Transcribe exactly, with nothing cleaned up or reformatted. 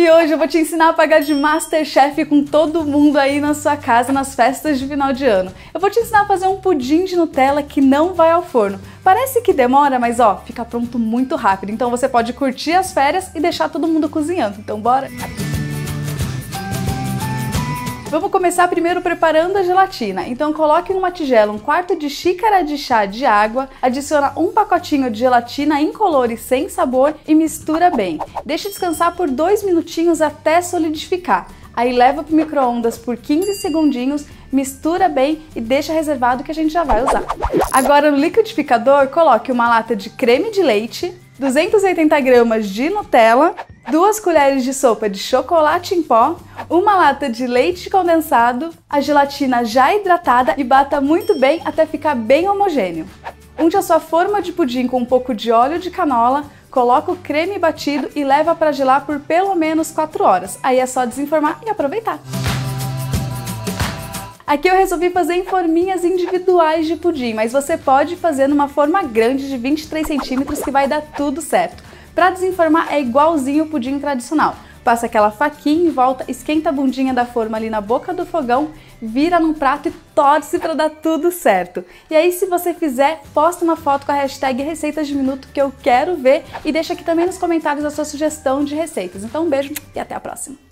E hoje eu vou te ensinar a pagar de MasterChef com todo mundo aí na sua casa nas festas de final de ano. Eu vou te ensinar a fazer um pudim de Nutella que não vai ao forno. Parece que demora, mas ó, fica pronto muito rápido. Então você pode curtir as férias e deixar todo mundo cozinhando. Então bora! Vamos começar primeiro preparando a gelatina. Então coloque em uma tigela um quarto de xícara de chá de água, adiciona um pacotinho de gelatina incolor e sem sabor e mistura bem. Deixe descansar por dois minutinhos até solidificar. Aí leva para o micro-ondas por quinze segundinhos, mistura bem e deixa reservado que a gente já vai usar. Agora no liquidificador, coloque uma lata de creme de leite, duzentos e oitenta gramas de Nutella, duas colheres de sopa de chocolate em pó, uma lata de leite condensado, a gelatina já hidratada e bata muito bem até ficar bem homogêneo. Unte a sua forma de pudim com um pouco de óleo de canola, coloca o creme batido e leva para gelar por pelo menos quatro horas. Aí é só desenformar e aproveitar. Aqui eu resolvi fazer em forminhas individuais de pudim, mas você pode fazer numa forma grande de vinte e três centímetros que vai dar tudo certo. Para desenformar é igualzinho o pudim tradicional. Passa aquela faquinha em volta, esquenta a bundinha da forma ali na boca do fogão, vira num prato e torce para dar tudo certo. E aí se você fizer, posta uma foto com a hashtag receitas de minuto que eu quero ver e deixa aqui também nos comentários a sua sugestão de receitas. Então um beijo e até a próxima!